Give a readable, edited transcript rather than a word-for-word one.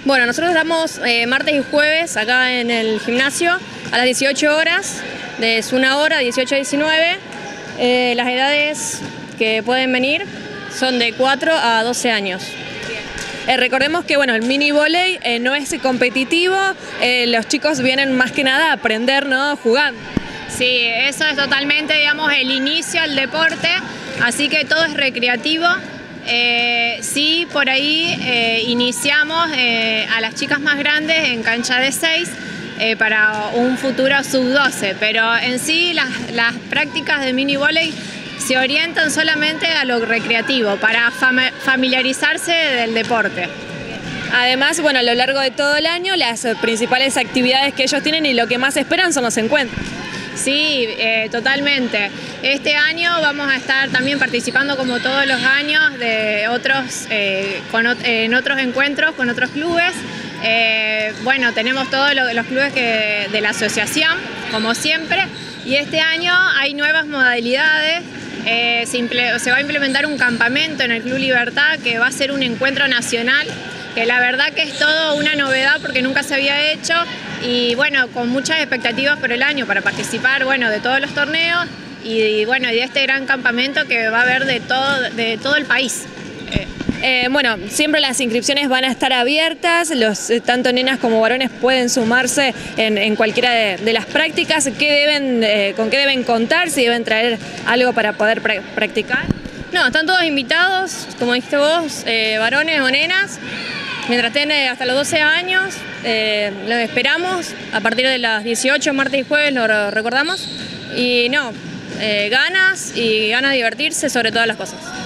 Bueno, nosotros damos martes y jueves acá en el gimnasio a las 18 horas, es 1 hora, 18 a 19. Las edades que pueden venir son de 4 a 12 años. Recordemos que bueno, el mini vóley no es competitivo, los chicos vienen más que nada a aprender, ¿no? Jugando. Sí, eso es totalmente, digamos, el inicio al deporte, así que todo es recreativo. Sí, por ahí iniciamos a las chicas más grandes en cancha de 6 para un futuro sub-12, pero en sí las prácticas de mini vóley se orientan solamente a lo recreativo, para familiarizarse del deporte. Además, bueno, a lo largo de todo el año, las principales actividades que ellos tienen y lo que más esperan son los encuentros. Sí, totalmente. Este año vamos a estar también participando, como todos los años, de en otros encuentros con otros clubes. Bueno, tenemos todos los clubes de la asociación, como siempre, y este año hay nuevas modalidades. Se va a implementar un campamento en el Club Libertad, que va a ser un encuentro nacional, que la verdad que es todo una novedad porque nunca se había hecho, y bueno, con muchas expectativas por el año para participar, bueno, de todos los torneos y bueno, y de este gran campamento que va a haber de todo el país. Bueno, siempre las inscripciones van a estar abiertas, tanto nenas como varones pueden sumarse en cualquiera de las prácticas. ¿Con qué deben contar? ¿Si deben traer algo para poder practicar? No, están todos invitados, como dijiste vos, varones o nenas, mientras tengan hasta los 12 años. Los esperamos a partir de las 18, martes y jueves, lo recordamos. Y no, ganas de divertirse sobre todas las cosas.